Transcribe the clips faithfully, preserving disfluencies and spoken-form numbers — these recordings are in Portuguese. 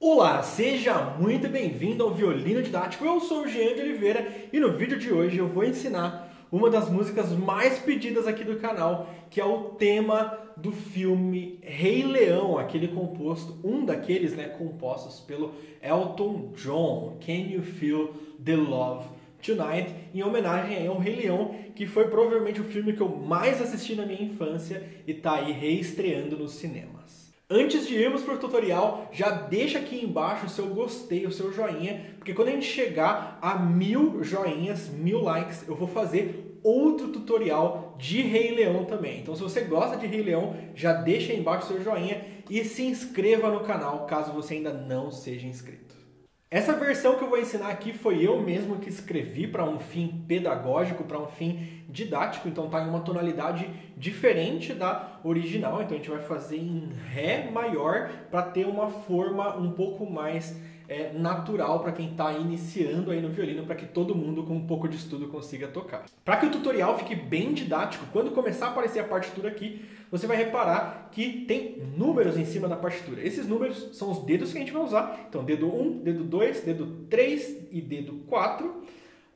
Olá, seja muito bem-vindo ao Violino Didático. Eu sou o Jean de Oliveira e no vídeo de hoje eu vou ensinar uma das músicas mais pedidas aqui do canal, que é o tema do filme Rei Leão, aquele composto, um daqueles, né, compostos pelo Elton John, Can You Feel the Love Tonight, em homenagem ao Rei Leão, que foi provavelmente o filme que eu mais assisti na minha infância e tá aí reestreando nos cinemas. Antes de irmos para o tutorial, já deixa aqui embaixo o seu gostei, o seu joinha, porque quando a gente chegar a mil joinhas, mil likes, eu vou fazer outro tutorial de Rei Leão também. Então se você gosta de Rei Leão, já deixa aí embaixo o seu joinha e se inscreva no canal, caso você ainda não seja inscrito. Essa versão que eu vou ensinar aqui foi eu mesmo que escrevi para um fim pedagógico, para um fim didático, então está em uma tonalidade diferente da original, então a gente vai fazer em Ré maior para ter uma forma um pouco mais é, natural para quem está iniciando aí no violino, para que todo mundo com um pouco de estudo consiga tocar. Para que o tutorial fique bem didático, quando começar a aparecer a partitura aqui, você vai reparar que tem números em cima da partitura. Esses números são os dedos que a gente vai usar. Então, dedo um, dedo dois, dedo três e dedo quatro.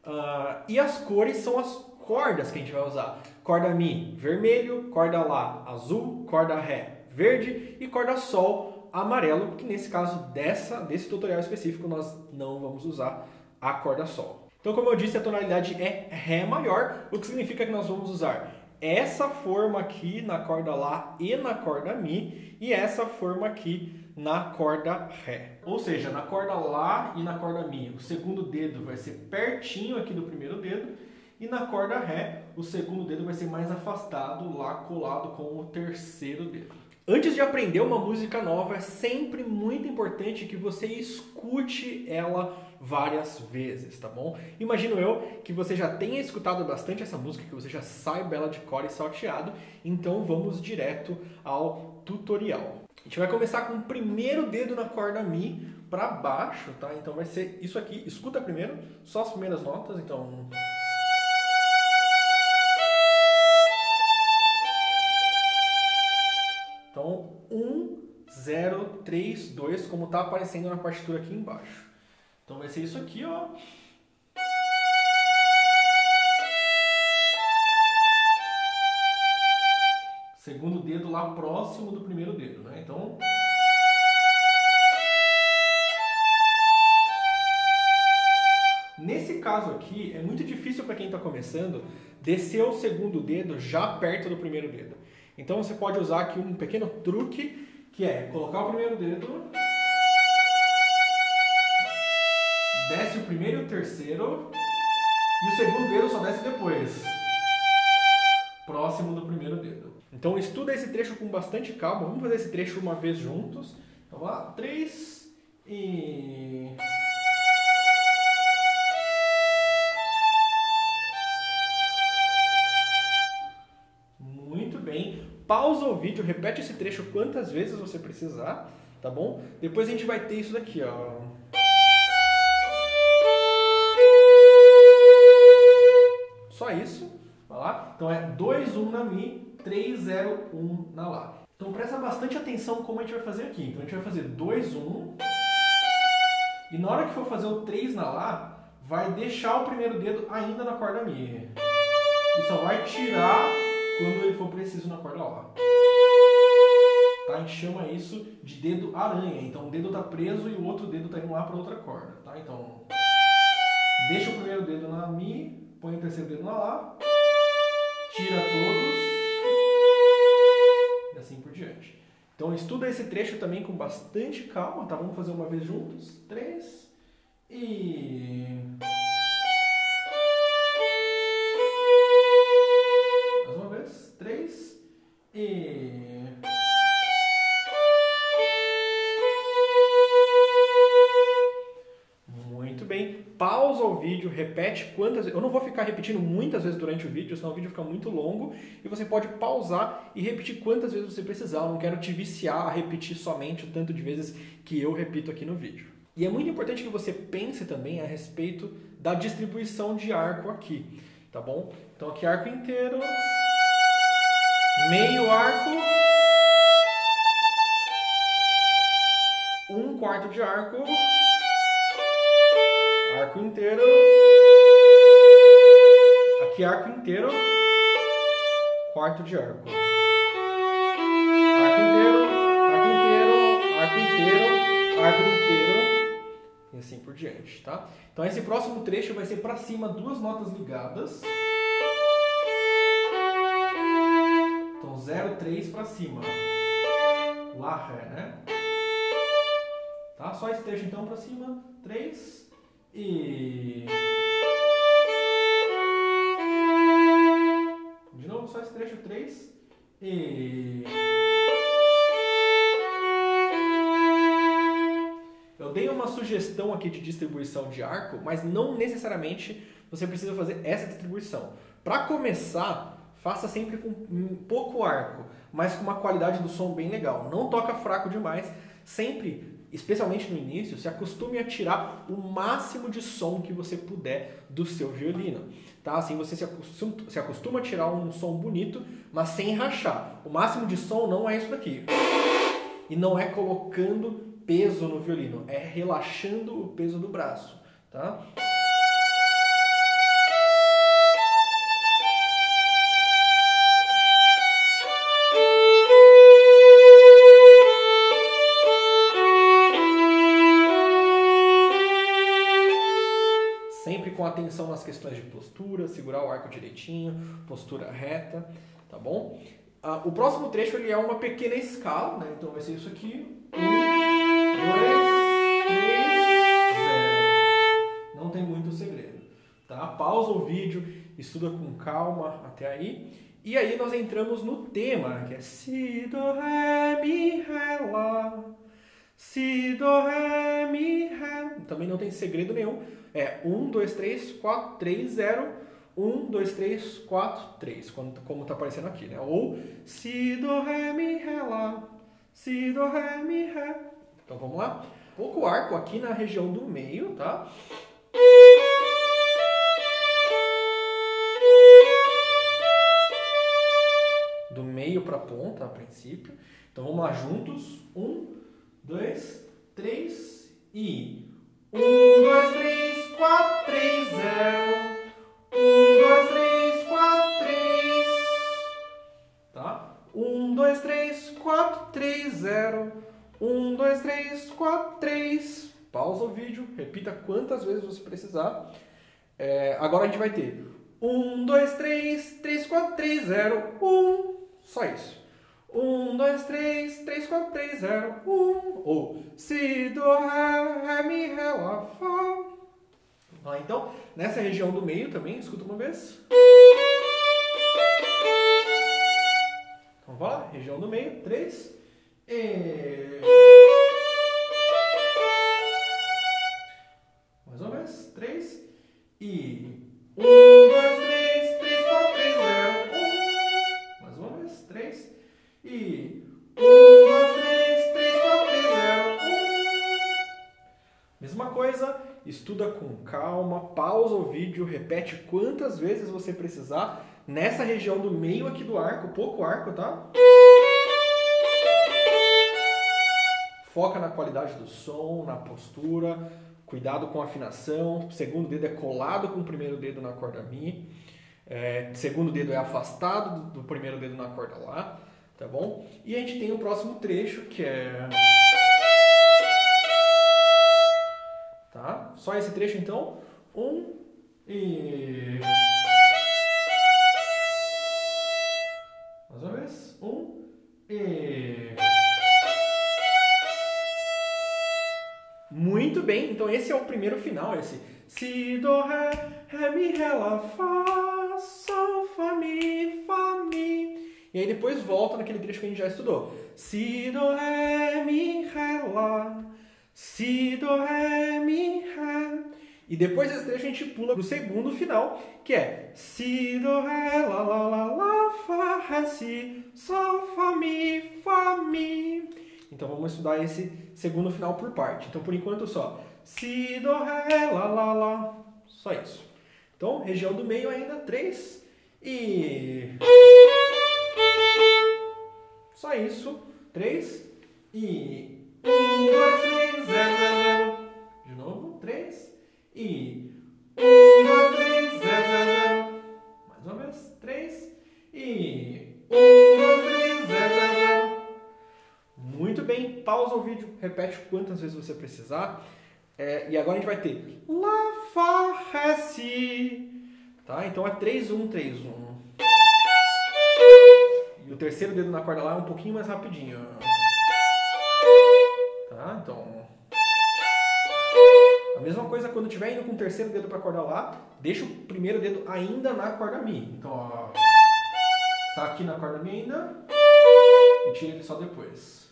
Uh, e as cores são as cordas que a gente vai usar. Corda Mi, vermelho. Corda Lá, azul. Corda Ré, verde. E corda Sol, amarelo. Que nesse caso dessa, desse tutorial específico nós não vamos usar a corda Sol. Então, como eu disse, a tonalidade é Ré maior, o que significa que nós vamos usar essa forma aqui na corda Lá e na corda Mi, e essa forma aqui na corda Ré. Ou seja, na corda Lá e na corda Mi, o segundo dedo vai ser pertinho aqui do primeiro dedo, e na corda Ré, o segundo dedo vai ser mais afastado, lá colado com o terceiro dedo. Antes de aprender uma música nova, é sempre muito importante que você escute ela várias vezes, tá bom? Imagino eu que você já tenha escutado bastante essa música, que você já saiba ela de cor e salteado, então vamos direto ao tutorial. A gente vai começar com o primeiro dedo na corda Mi para baixo, tá? Então vai ser isso aqui, escuta primeiro, só as primeiras notas, então... Então, um, zero, três, dois, como está aparecendo na partitura aqui embaixo. Então vai ser isso aqui, ó. Segundo dedo lá próximo do primeiro dedo, né? Então... Nesse caso aqui, é muito difícil para quem está começando descer o segundo dedo já perto do primeiro dedo. Então você pode usar aqui um pequeno truque, que é colocar o primeiro dedo, desce o primeiro e o terceiro, e o segundo dedo só desce depois, próximo do primeiro dedo. Então estuda esse trecho com bastante calma, vamos fazer esse trecho uma vez juntos. Então vamos lá, três e... Pausa o vídeo, repete esse trecho quantas vezes você precisar, tá bom? Depois a gente vai ter isso daqui, ó. Só isso, vai lá. Então é dois, um na Mi, três, zero, um na Lá. Então presta bastante atenção como a gente vai fazer aqui. Então a gente vai fazer dois, um. E na hora que for fazer o três na Lá, vai deixar o primeiro dedo ainda na corda Mi. E só vai tirar quando ele for preciso na corda Lá. Tá? A gente chama isso de dedo aranha. Então um dedo está preso e o outro dedo está indo lá para outra corda. Tá? Então, deixa o primeiro dedo na Mi, põe o terceiro dedo na Lá, tira todos e assim por diante. Então estuda esse trecho também com bastante calma. Tá? Vamos fazer uma vez juntos. Três e... três e... Muito bem. Pausa o vídeo, repete quantas vezes... Eu não vou ficar repetindo muitas vezes durante o vídeo, senão o vídeo fica muito longo. E você pode pausar e repetir quantas vezes você precisar. Eu não quero te viciar a repetir somente o tanto de vezes que eu repito aqui no vídeo. E é muito importante que você pense também a respeito da distribuição de arco aqui, tá bom? Então aqui arco inteiro... Meio arco, um um quarto de arco, arco inteiro, aqui arco inteiro, quarto de arco, arco inteiro, arco inteiro, arco inteiro, arco inteiro, e assim por diante, tá? Então esse próximo trecho vai ser para cima, duas notas ligadas. Então zero, três para cima. Lá, Ré, né? Tá? Só esse trecho então para cima, três e... De novo, só esse trecho, três e... Eu dei uma sugestão aqui de distribuição de arco, mas não necessariamente você precisa fazer essa distribuição. Para começar, faça sempre com pouco arco, mas com uma qualidade do som bem legal. Não toca fraco demais, sempre, especialmente no início, se acostume a tirar o máximo de som que você puder do seu violino. Tá? Assim você se acostuma, se acostuma a tirar um som bonito, mas sem rachar. O máximo de som não é isso daqui. E não é colocando peso no violino, é relaxando o peso do braço. Tá? Sempre com atenção nas questões de postura, segurar o arco direitinho, postura reta, tá bom? Ah, o próximo trecho ele é uma pequena escala, né? Então vai ser isso aqui. Um, dois, três, zero. Não tem muito segredo, tá? Pausa o vídeo, estuda com calma até aí. E aí nós entramos no tema, que é Si, Do, Ré, Mi, Ré, Lá. Si, Do, Ré, Mi, Ré. Também não tem segredo nenhum. É um, dois, três, quatro, três, zero. um, dois, três, quatro, três. Como está aparecendo aqui, né? Ou Si, Do, Ré, Mi, Ré, Lá. Si, Do, Ré, Mi, Ré. Então vamos lá? Pouco arco aqui na região do meio, tá? Do meio para a ponta, a princípio. Então vamos lá juntos. Um, dois, três e... Um, dois, três, quatro, três, zero. Um, dois, três, quatro, três. Tá? Um, dois, três, quatro, três, zero. Um, dois, três, quatro, três. Pausa o vídeo, repita quantas vezes você precisar. É, agora a gente vai ter um, dois, três, três, quatro, três, zero, um. Só isso. um, dois, três, três, quatro, três, zero, um. Ou Si, Do, Ré, Ré, Mi, Ré, Lá, Fá. Ah, então, nessa região do meio também, escuta uma vez. Então, vamos lá, região do meio, três. E... Mais uma vez, três. E... Um, dois, três, três, quatro, três, zero, um. Mais uma vez, três. E... Um, dois, três, três, quatro, três, zero, um. Mesma coisa, estuda com calma, pausa o vídeo, repete quantas vezes você precisar nessa região do meio aqui do arco, pouco arco, tá? Foca na qualidade do som, na postura, cuidado com a afinação. O segundo dedo é colado com o primeiro dedo na corda Mi. É, segundo dedo é afastado do, do primeiro dedo na corda Lá, tá bom? E a gente tem o próximo trecho que é... Tá? Só esse trecho então. Um e... Mais uma vez. Um e... Muito bem, então esse é o primeiro final, esse Si, Do, Ré, Ré, Mi, Ré, Lá, Fá, Sol, Fá, Mi, Fá, Mi. E aí depois volta naquele trecho que a gente já estudou. Si, Do, Ré, Mi, Ré, Lá. Si, Do, Ré, Mi, Ré. E depois desse trecho a gente pula pro segundo final, que é Si, Do, Ré, Lá, Lá, Lá, Lá, Fá, Ré, Si, Sol, Fá, Mi, Fá, Mi. Então vamos estudar esse segundo final por parte. Então por enquanto só Si, Do, Ré, Lá, Lá, Lá. Só isso. Então região do meio ainda, três e... Só isso, três e... Um, dois, três, três, zero, zero, zero. De novo, três. E um, dois, três, zero, zero, zero. Mais uma vez, três. E um, dois, três, zero, zero, zero. Muito bem, pausa o vídeo, repete quantas vezes você precisar. É, e agora a gente vai ter Lá, Fá, Ré, Si. Tá? Então é três, um, três, um. E o terceiro dedo na corda lá é um pouquinho mais rapidinho. Tá? Então... A mesma coisa quando estiver indo com o terceiro dedo para a corda lá, deixa o primeiro dedo ainda na corda Mi. Então, ó, tá aqui na corda Mi ainda e tira ele só depois.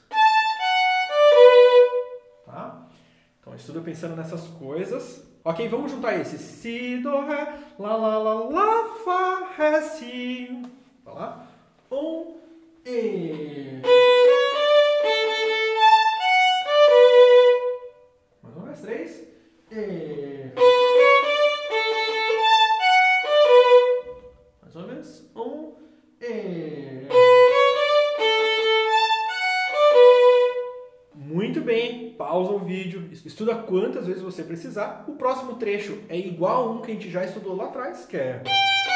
Tá? Então, estuda pensando nessas coisas. Ok, vamos juntar esse Si, Do, Ré, Lá, Lá, Lá, Lá, Fá, Ré, Si. Vai lá. Um, e... Mais uma vez, três. E... Mais uma vez. Um, e... Muito bem, pausa o vídeo, estuda quantas vezes você precisar. O próximo trecho é igual a um que a gente já estudou lá atrás, que é...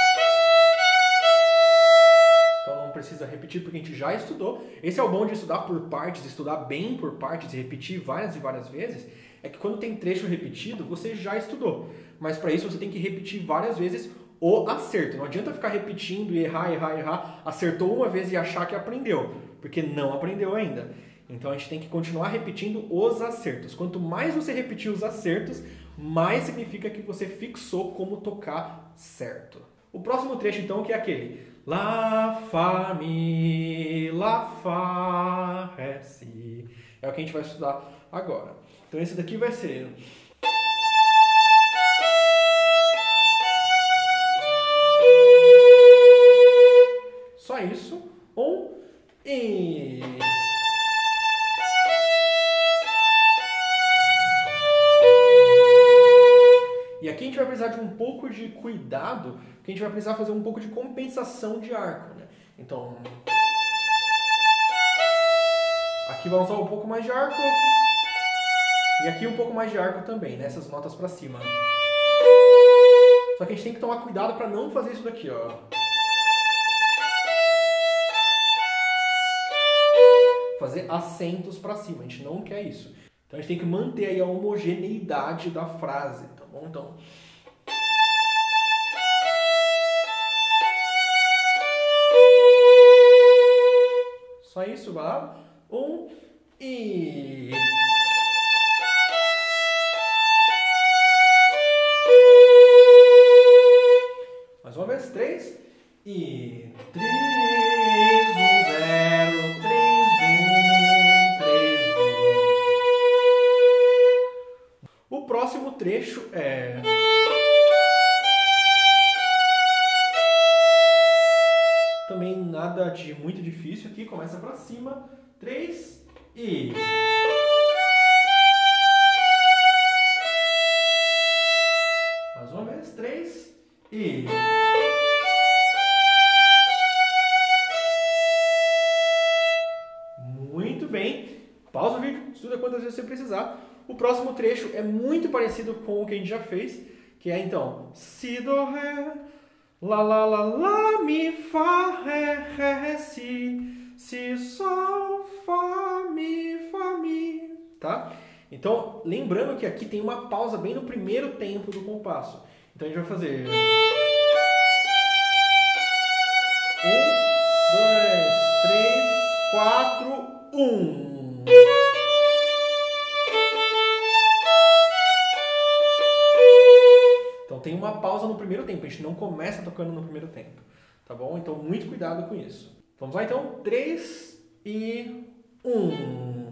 Então não precisa repetir porque a gente já estudou. Esse é o bom de estudar por partes, estudar bem por partes e repetir várias e várias vezes. É que quando tem trecho repetido, você já estudou. Mas para isso você tem que repetir várias vezes o acerto. Não adianta ficar repetindo e errar, errar, errar. Acertou uma vez e achar que aprendeu, porque não aprendeu ainda. Então a gente tem que continuar repetindo os acertos. Quanto mais você repetir os acertos, mais significa que você fixou como tocar certo. O próximo trecho então que é aquele Lá, Fá, Mi, Lá, Fá, Ré, Si. É o que a gente vai estudar agora. Então esse daqui vai ser... Só isso. Um, e... E aqui a gente vai precisar de um pouco de cuidado, porque a gente vai precisar fazer um pouco de compensação de arco, né? Então... Aqui vamos usar um pouco mais de arco. E aqui um pouco mais de arco também, nessas né? notas para cima. Só que a gente tem que tomar cuidado para não fazer isso daqui, ó. Fazer acentos para cima, a gente não quer isso. Então a gente tem que manter aí a homogeneidade da frase, tá bom? Então... Só isso, vai lá. Um, e... Mais uma vez, três, e... Três, um, zero, três, um, três, um. O próximo trecho é... Também nada de muito difícil aqui, começa pra cima, três, e... Mais uma vez, três, e... Muito bem. Pausa o vídeo, estuda quantas vezes você precisar. O próximo trecho é muito parecido com o que a gente já fez, que é então Si, Do, Ré, Lá, Lá, Lá, Lá, Mi, Fá, Ré, Ré, Ré, Si, Si, Sol, Fá, Mi, Fá, Mi, tá? Então, lembrando que aqui tem uma pausa bem no primeiro tempo do compasso. Então a gente vai fazer... Um, dois, três, quatro, um. Então tem uma pausa no primeiro tempo, a gente não começa tocando no primeiro tempo, tá bom? Então muito cuidado com isso. Vamos lá então, três e um.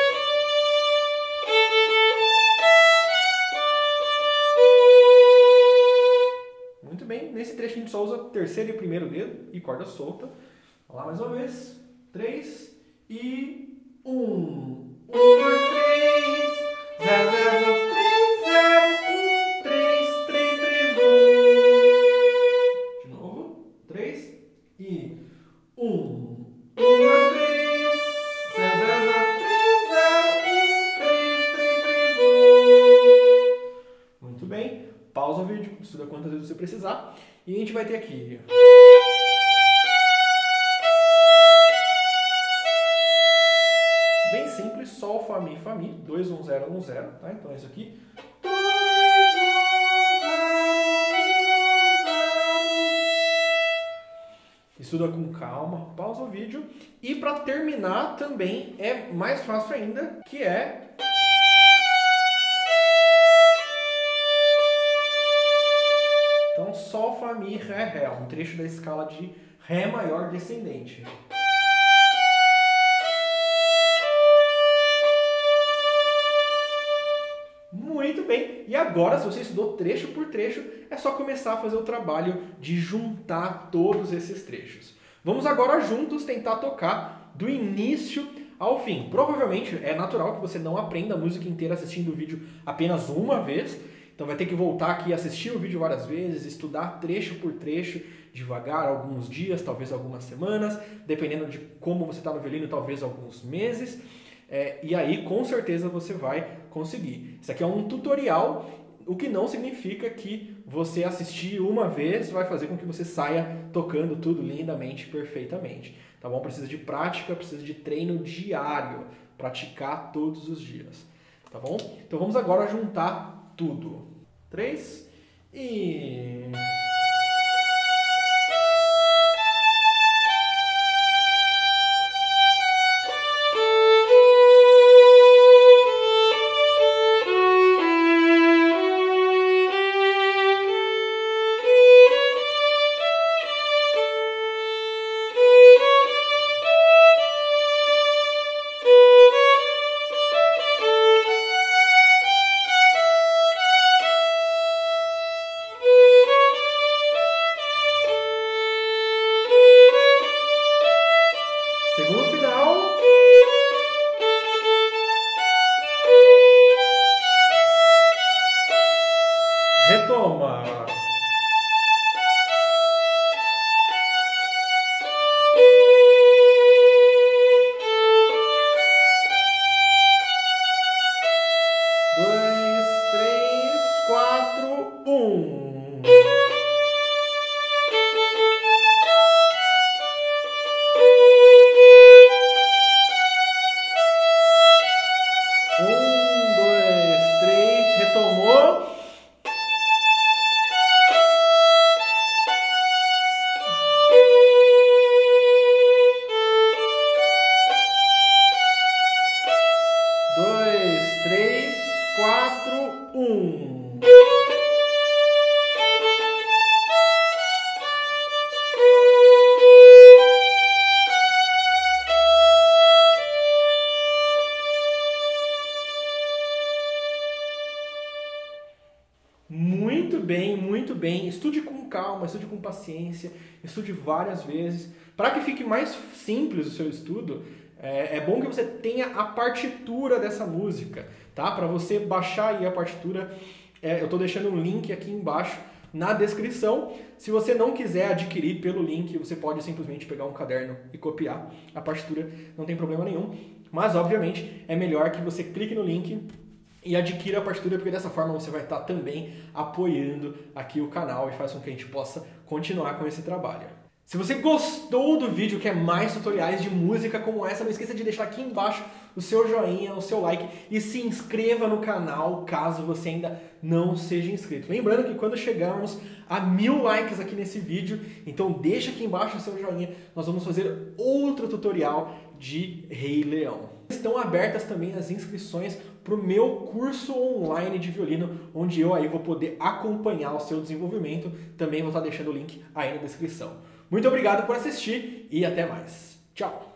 Muito bem, nesse trecho a gente só usa terceiro e primeiro dedo e corda solta. Vamos lá mais uma vez, três e um. Um, dois, três, zero, zero, três, zero, um, três, três, três, um. De novo, três e um. Um, dois, três, zero, zero, três, zero, um, três, três, pausa o vídeo, estuda quantas vezes você precisar, e a gente vai ter aqui... Bem simples, Sol, Fá, Mi, Fá, Mi, dois, um, zero, um, zero, tá? Então é isso aqui. Estuda com calma, pausa o vídeo. E para terminar também é mais fácil ainda, que é... Então Sol, Fá, Mi, Ré, Ré, um trecho da escala de Ré maior descendente. Muito bem, e agora, se você estudou trecho por trecho, é só começar a fazer o trabalho de juntar todos esses trechos. Vamos agora juntos tentar tocar do início ao fim. Provavelmente é natural que você não aprenda a música inteira assistindo o vídeo apenas uma vez, então vai ter que voltar aqui e assistir o vídeo várias vezes, estudar trecho por trecho, devagar, alguns dias, talvez algumas semanas, dependendo de como você está no violino, talvez alguns meses. É, e aí, com certeza, você vai conseguir. Isso aqui é um tutorial, o que não significa que você assistir uma vez vai fazer com que você saia tocando tudo lindamente, perfeitamente. Tá bom? Precisa de prática, precisa de treino diário, praticar todos os dias. Tá bom? Então vamos agora juntar tudo. Três e... Segundo final. Retoma. Dois, três, quatro, um. Um, dois, três, retomou. Dois, três, quatro, um. Muito bem, muito bem. Estude com calma, estude com paciência, estude várias vezes. Para que fique mais simples o seu estudo, é, é bom que você tenha a partitura dessa música, tá? Para você baixar aí a partitura, é, eu estou deixando um link aqui embaixo na descrição. Se você não quiser adquirir pelo link, você pode simplesmente pegar um caderno e copiar a partitura, não tem problema nenhum. Mas, obviamente, é melhor que você clique no link e adquira a partitura, porque dessa forma você vai estar também apoiando aqui o canal e faz com que a gente possa continuar com esse trabalho. Se você gostou do vídeo, quer mais tutoriais de música como essa, não esqueça de deixar aqui embaixo o seu joinha, o seu like e se inscreva no canal caso você ainda não seja inscrito. Lembrando que quando chegarmos a mil likes aqui nesse vídeo, então deixa aqui embaixo o seu joinha, nós vamos fazer outro tutorial de Rei Leão. Estão abertas também as inscrições para o meu curso online de violino, onde eu aí vou poder acompanhar o seu desenvolvimento. Também vou estar deixando o link aí na descrição. Muito obrigado por assistir e até mais. Tchau!